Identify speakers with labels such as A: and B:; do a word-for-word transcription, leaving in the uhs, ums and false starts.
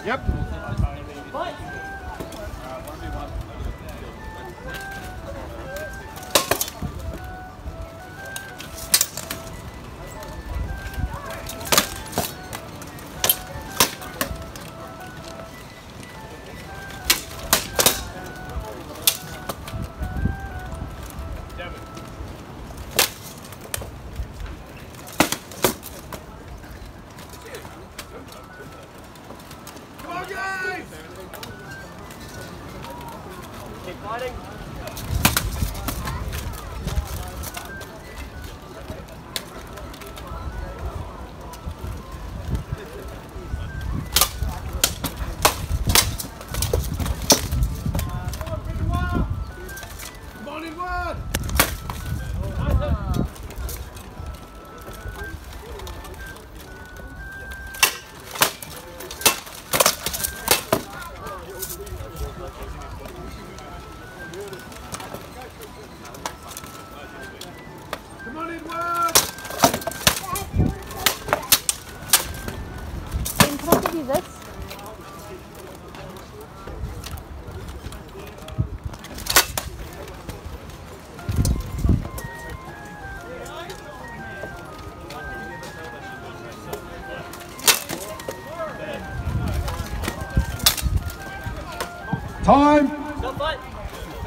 A: Yep.
B: What?
C: Keep fighting.
A: Come on in, one. Come on in, one.
B: Den konnte die setzen.
A: Time.